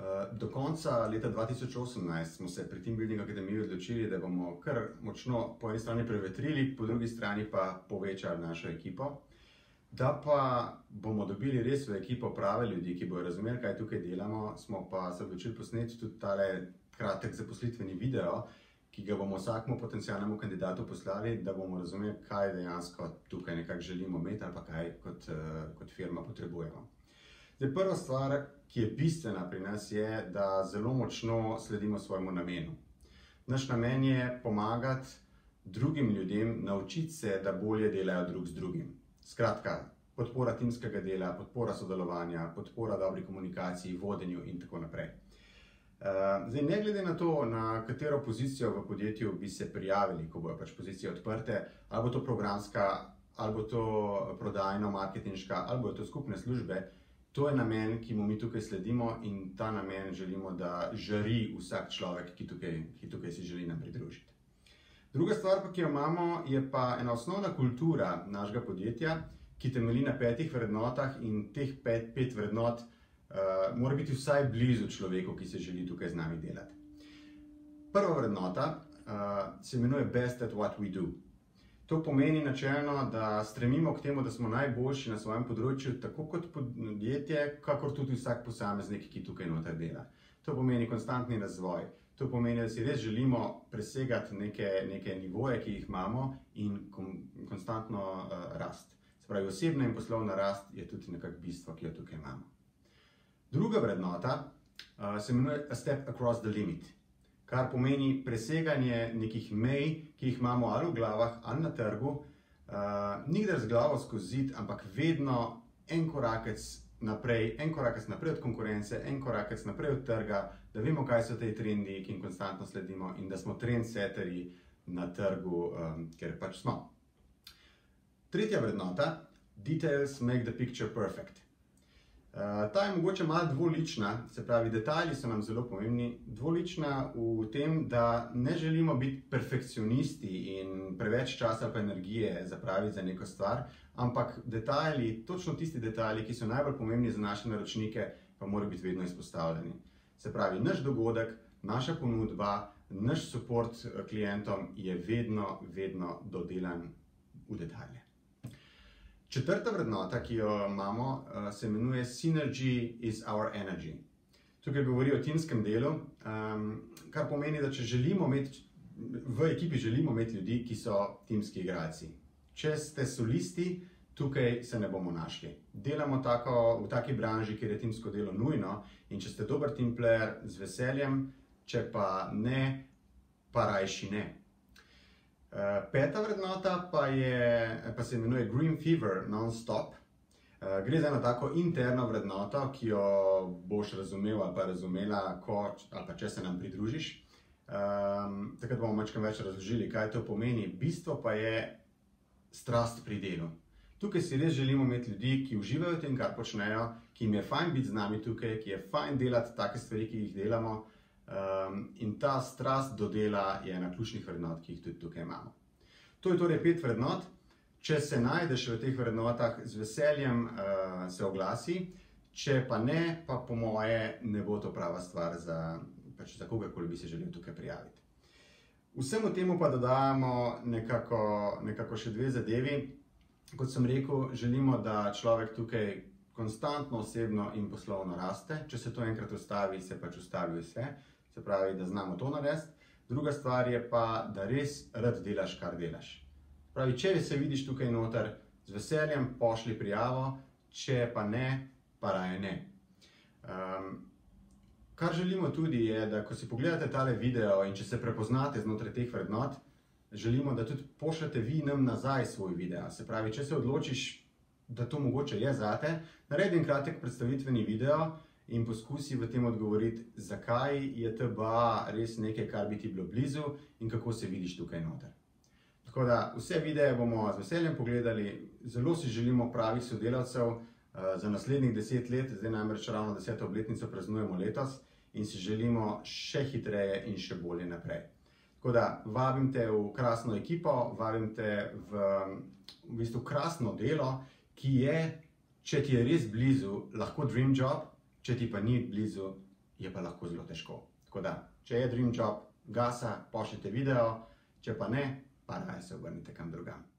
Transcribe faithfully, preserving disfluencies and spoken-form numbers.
Do konca leta dva tisoč osemnajst smo se pri Team Building Akademiji odločili, da bomo kar močno po eni strani prevetrili, po drugi strani pa povečali našo ekipo. Da pa bomo dobili res v ekipo prave ljudi, ki bodo razumeli, kaj tukaj delamo, smo pa se odločili posneti tudi tale kratek zaposlitveni video, ki ga bomo vsakmu potencialnemu kandidatu poslali, da bomo razumeli, kaj dejansko tukaj nekako želimo imeti ali pa kaj kot, kot firma potrebujemo. Zdaj, prva stvar, ki je bistvena pri nas, je, da zelo močno sledimo svojemu namenu. Naš namen je pomagati drugim ljudem, naučiti se, da bolje delajo drug z drugim. Skratka, podpora timskega dela, podpora sodelovanja, podpora dobri komunikaciji, vodenju in tako naprej. Zdaj, ne glede na to, na katero pozicijo v podjetju bi se prijavili, ko bojo pač pozicije odprte, ali bo to programska, ali bo to prodajno, marketinška, ali bo to skupne službe, to je namen, ki mu mi tukaj sledimo in ta namen želimo, da žari vsak človek, ki tukaj, ki tukaj si želi nam pridružiti. Druga stvar, ki jo imamo, je pa ena osnovna kultura našega podjetja, ki temelji na petih vrednotah in teh pet, pet vrednot uh, mora biti vsaj blizu človeku, ki se želi tukaj z nami delati. Prva vrednota uh, se imenuje Best at what we do. To pomeni načelno, da stremimo k temu, da smo najboljši na svojem področju, tako kot podjetje, kakor tudi vsak posameznik, ki tukaj noter dela. To pomeni konstantni razvoj. To pomeni, da si res želimo presegati neke, neke nivoje, ki jih imamo in kon, konstantno uh, rast. Se pravi, osebna in poslovna rast je tudi nekako bistvo, ki jo tukaj imamo. Druga vrednota uh, se imenuje A step across the limit, kar pomeni preseganje nekih mej, ki jih imamo ali v glavah, ali na trgu, uh, nikdar z glavo skozi zid, ampak vedno en korakec naprej, en korakec naprej od konkurence, en korakec naprej od trga, da vemo, kaj so te trendi, ki jim konstantno sledimo in da smo trendsetterji na trgu, um, ker pač smo. Tretja vrednota, Details make the picture perfect. Uh, ta je mogoče malo dvolična, se pravi, detajli so nam zelo pomembni, dvolična v tem, da ne želimo biti perfekcionisti in preveč časa pa energije zapraviti za neko stvar, ampak detajli, točno tisti detajli, ki so najbolj pomembni za naše naročnike, pa morajo biti vedno izpostavljeni. Se pravi, naš dogodek, naša ponudba, naš support klientom je vedno, vedno dodelan v detajle. Četrta vrednota, ki jo imamo, se imenuje Synergy is our energy. Tukaj govori o timskem delu, kar pomeni, da če želimo imeti, v ekipi želimo imeti ljudi, ki so timski igralci. Če ste solisti, tukaj se ne bomo našli. Delamo tako, v taki branži, kjer je timsko delo nujno in če ste dober team player, z veseljem, če pa ne, pa rajši ne. Uh, peta vrednota pa, je, pa se imenuje Green Fever non-stop. Uh, gre za eno tako interno vrednoto, ki jo boš razumel ali pa razumela, ko, ali pa če se nam pridružiš. Um, takrat bomo malo več razložili, kaj to pomeni. Bistvo pa je strast pri delu. Tukaj si res želimo imeti ljudi, ki uživajo v tem, kar počnejo, ki jim je fajn biti z nami tukaj, ki je fajn delati take stvari, ki jih delamo. Um, in ta strast do dela je ena ključnih vrednot, ki jih tudi tukaj imamo. To je torej pet vrednot. Če se najdeš v teh vrednotah, z veseljem uh, se oglasi, če pa ne, pa po moje ne bo to prava stvar za, pač za kogarkoli bi se želel tukaj prijaviti. Vsemu temu pa dodajamo nekako, nekako še dve zadevi. Kot sem rekel, želimo, da človek tukaj konstantno osebno in poslovno raste. Če se to enkrat ustavi, se pač ustavi vse. Se pravi, da znamo to narediti. Druga stvar je pa, da res rad delaš, kar delaš. Pravi, če se vidiš tukaj noter, z veseljem pošli prijavo, če pa ne, pa raje ne. Um, kar želimo tudi je, da ko si pogledate tale video in če se prepoznate znotraj teh vrednot, želimo, da tudi pošljete vi nam nazaj svoj video. Se pravi, če se odločiš, da to mogoče je zate, naredi en kratek predstavitveni video in poskusi v tem odgovoriti, zakaj je T B A res nekaj, kar bi ti bilo blizu in kako se vidiš tukaj noter. Tako da vse videe bomo z veseljem pogledali, zelo si želimo pravih sodelavcev uh, za naslednjih deset let, zdaj namreč ravno deseto obletnico praznujemo letos in si želimo še hitreje in še bolje naprej. Tako da vabim te v krasno ekipo, vabim te v, v bistvu krasno delo, ki je, če ti je res blizu, lahko dream job, če ti pa ni blizu, je pa lahko zelo težko. Tako da, če je dream job, gasa, pošljite video, če pa ne, pa raje se obrnite kam drugam.